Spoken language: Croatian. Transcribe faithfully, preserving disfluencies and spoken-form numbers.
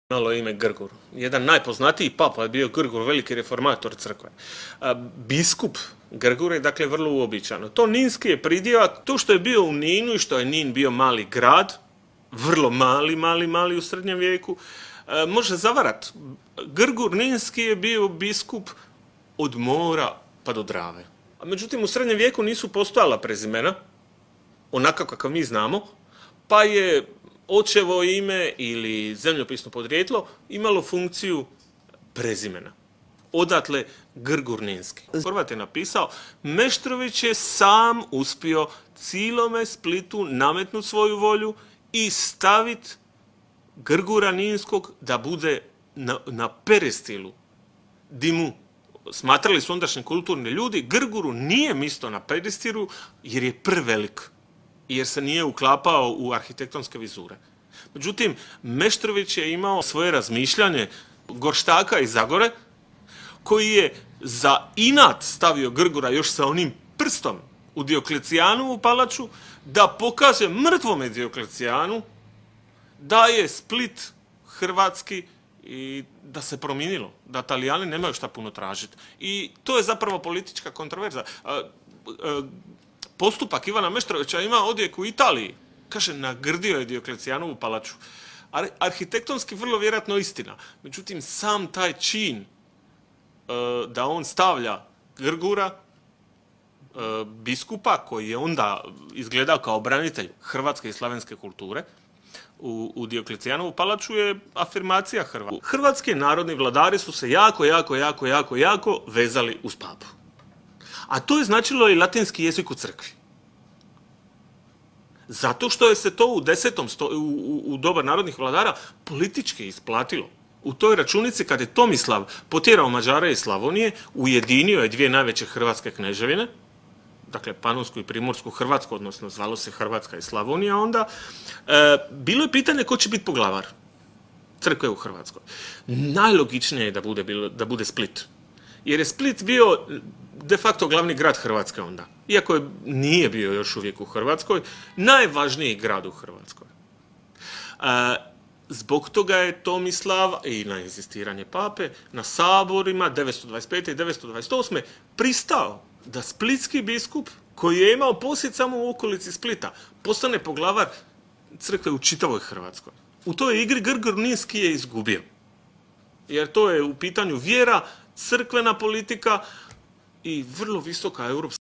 Imalo ime Grgur. Jedan najpoznatiji papa je bio Grgur, veliki reformator crkve. Biskup Grgur je dakle vrlo uobičajeno. To ninski je pridjeva, to što je bio u Ninu i što je Nin bio mali grad, vrlo mali, mali, mali u srednjem vijeku, može zavarat. Grgur ninski je bio biskup od mora pa do Drave. Međutim, u srednjem vijeku nisu postojala prezimena, onako kako mi znamo, pa je očevo ime ili zemljopisno podrijetlo imalo funkciju prezimena. Odatle Grgur ninski. Horvat je napisao, Meštrović je sam uspio cilome Splitu nametnut svoju volju i stavit Grgura ninskog da bude na, na perestilu, di mu smatrali su ondašnji kulturni ljudi, Grguru nije mjesto na pedestilu jer je prevelik, jer se nije uklapao u arhitektonske vizure. Međutim, Meštrović je imao svoje razmišljanje Gorštaka iz Zagore, koji je za inat stavio Grgura još sa onim prstom u Dioklecijanovu palaču, da pokaže mrtvome Dioklecijanu da je Split hrvatski i da se promijenilo, da Talijani nemaju šta puno tražiti. I to je zapravo politička kontroverza. Postupak Ivana Meštrovića ima odjek u Italiji. Kaže, nagrdio je Dioklecijanovu palaču. Arhitektonski vrlo vjerojatno istina. Međutim, sam taj čin da on stavlja Grgura, biskupa, koji je onda izgledao kao branitelj hrvatske i slavenske kulture, u, u Dioklecijanovu palaču je afirmacija Hrvata. Hrvatski narodni vladari su se jako, jako, jako, jako, jako vezali uz papu. A to je značilo i latinski jezik u crkvi. Zato što je se to u desetom sto, u, u, u doba narodnih vladara politički isplatilo. U toj računici kad je Tomislav potjerao Mađare iz Slavonije, ujedinio je dvije najveće hrvatske kneževine, dakle Panonsku i Primorsku Hrvatsku, odnosno zvalo se Hrvatska i Slavonija onda, e, bilo je pitanje ko će biti poglavar crkve u Hrvatskoj. Najlogičnije je da bude, bilo, da bude Split. Jer je Split bio de facto glavni grad Hrvatske onda. Iako je, nije bio još uvijek u Hrvatskoj, najvažniji grad u Hrvatskoj. E, zbog toga je Tomislav, i na inzistiranje pape, na saborima devetsto dvadeset pete i devetsto dvadeset osme pristao da splitski biskup, koji je imao posjed samo u okolici Splita, postane poglavar crkve u čitavoj Hrvatskoj. U toj igri Grgur ninski je izgubio. Jer to je u pitanju vjera, crkvena politika i vrlo visoka europska